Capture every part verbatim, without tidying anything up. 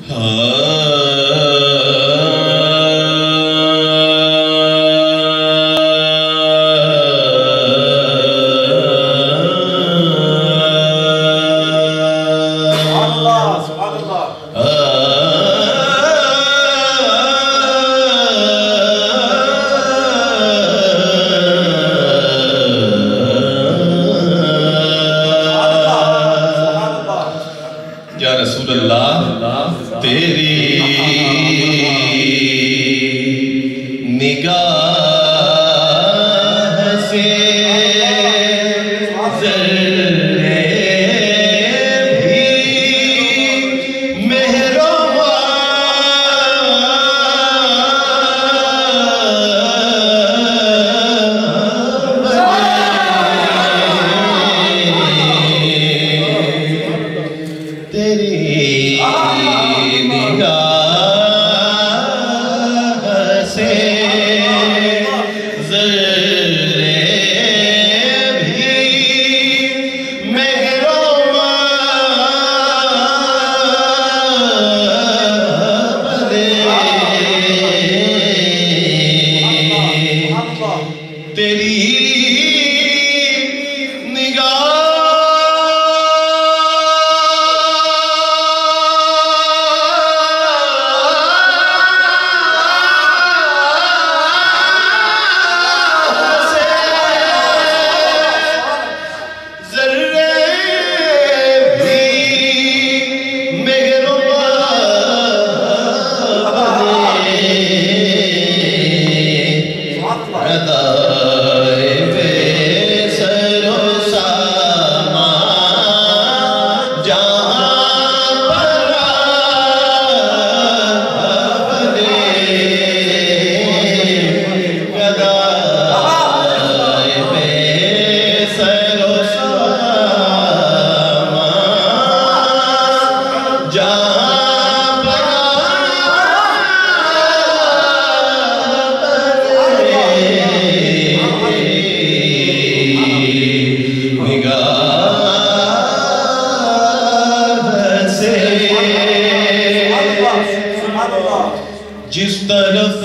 جس طرف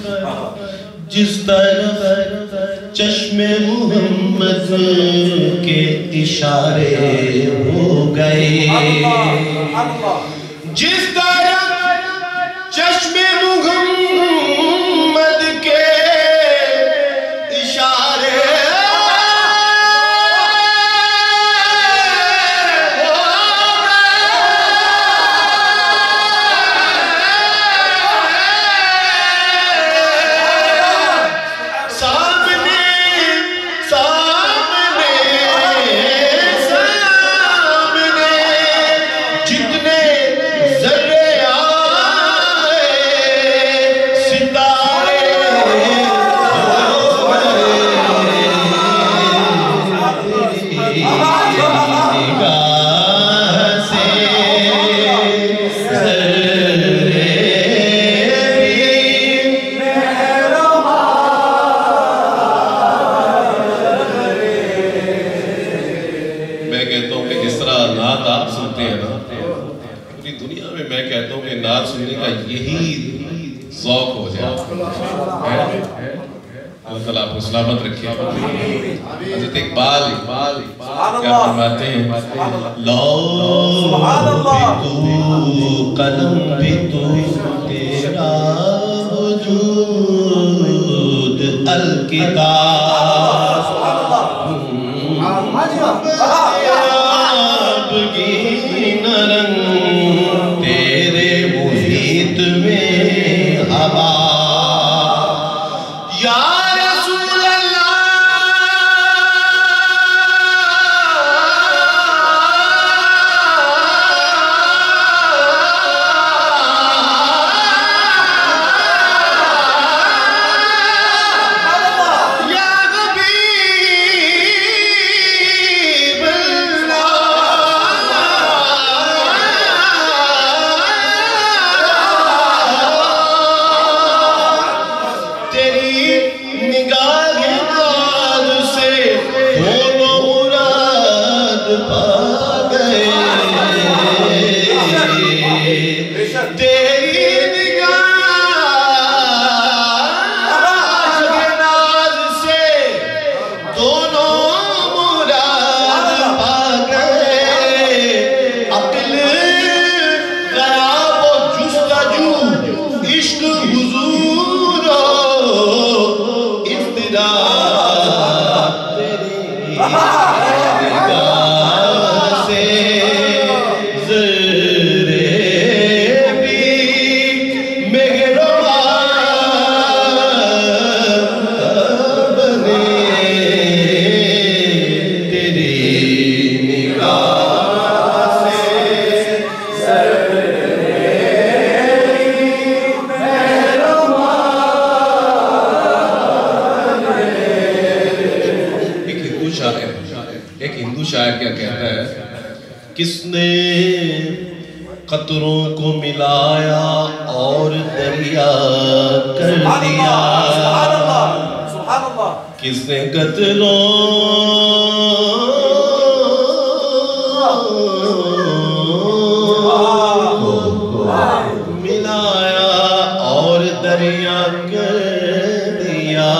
جس طرف چشم محمد کے اشارے ہو گئے، جس طرف چشم محمد کے اشارے سلامت رکھے۔ حضرت اقبال کیا فرماتے ہیں، لو بھی تو قلم بھی تو تیرا وجود الکتاب آبگی نرنگ تیرے محیط میں ہوا یا تیری نگاہ کے ناز سے دونوں مراد پا گئے عقل غیاب و جستجو عشق حضور و افتراء تیری نگاہ سے ذرے بھی مہربان بنے تیری نگاہ سے ایک ہندو شاعر ایک ہندو شاعر کیا کہتا ہے کس نے قطروں کو ملایا اور دریا کر دیا کس نے قطروں کو ملایا اور دریا کر دیا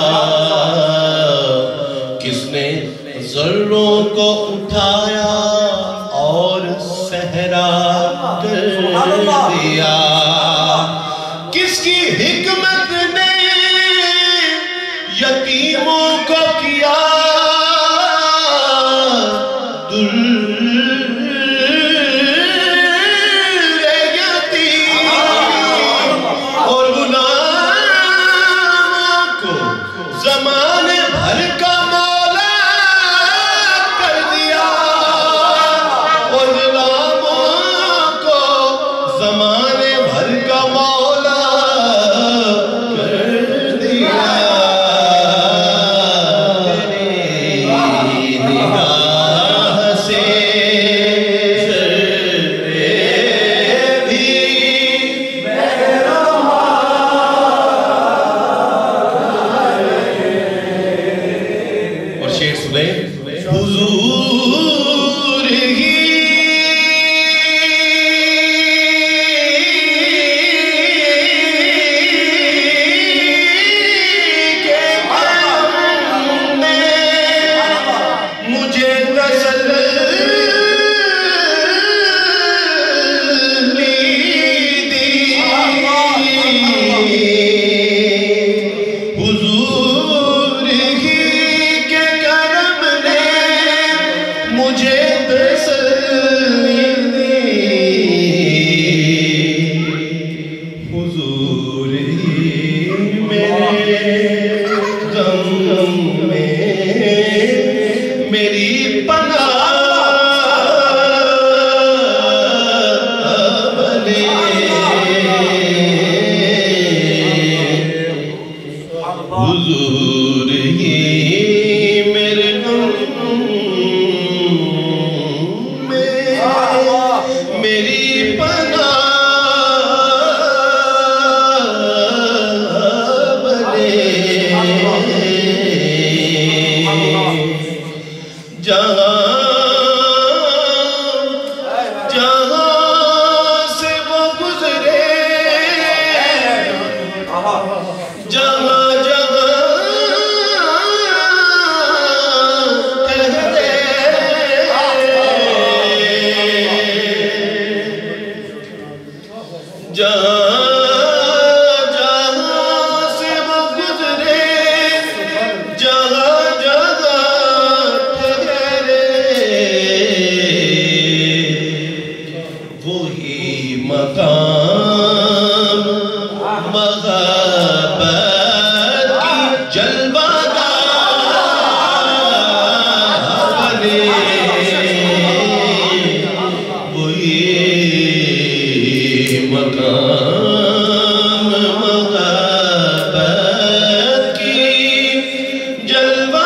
کس نے ذروں کو اٹھایا اور صحرا کر دیا کس کی حکمت نے یتیموں کو کیا در یتیم اور غلاموں کو زمانے بھر کا مولا کر دیا اور غلاموں کو زمانے بھر کا مولا کر دیا تیری نگاہ سے ذرے بھی اور شعر سنیں حضور ہی کے کرم نے مجھے تسلی دی حضور ہی کے کرم نے مجھے تسلی دی حضور ہی میرے غم میں میری پناہ بنے حضور ہی میرے غم میں میری پناہ بنے جہاں جہاں سے وہ گزرے جہاں جہاں ٹھہرے جہاں جہاں سے وہ گزرے جہاں جہاں ٹھہرے وہی مقام محبت کی جلوہ گاہ بنے وہی مقام محبت کی جلوہ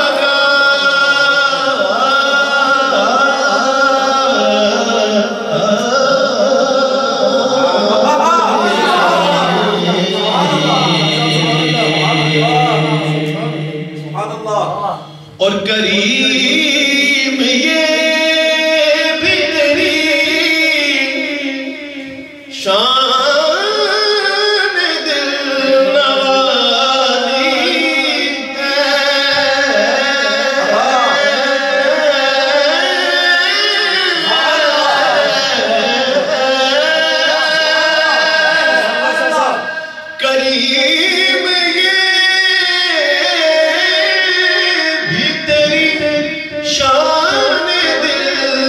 اور کریم یہ بھی تیری شان دل نوازی ہے کریم یہ بھی تیری شان دل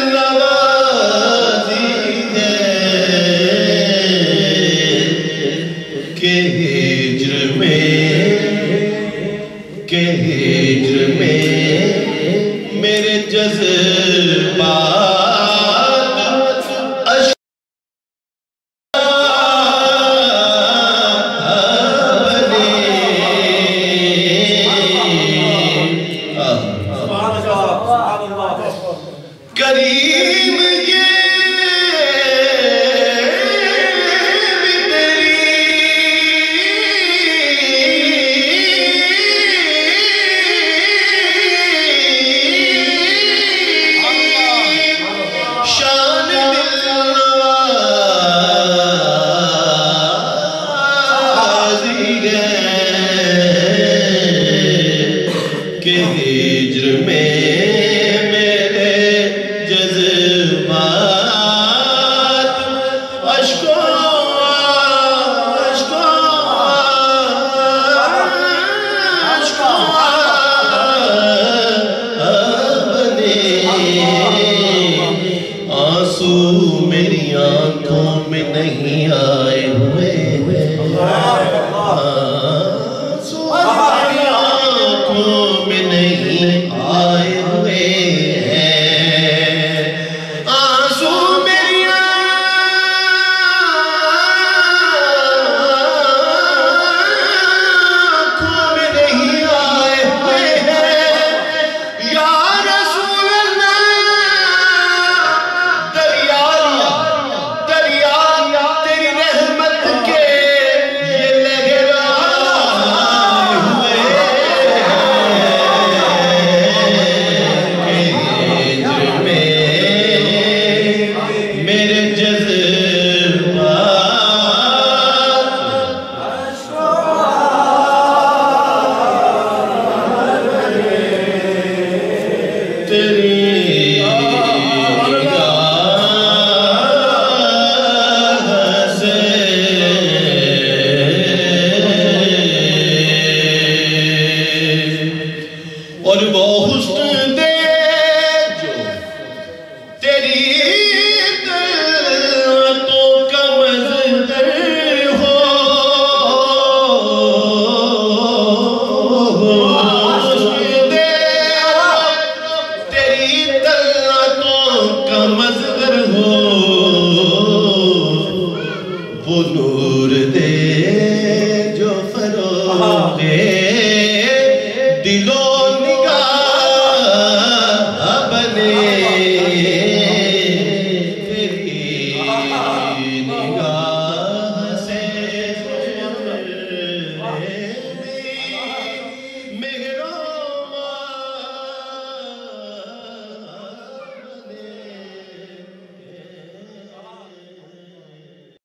نوازی ہے کہ ہجر میں کہ ہجر میں میرے جذبات اشک بنے کریم یہ بھی تیری شان دل نوازی ہے کہ ہجر میں میرے جذبات اشکوں اشکوں اشکوں بنے آنسو میری آنکھوں میں نہیں آئے ہوئے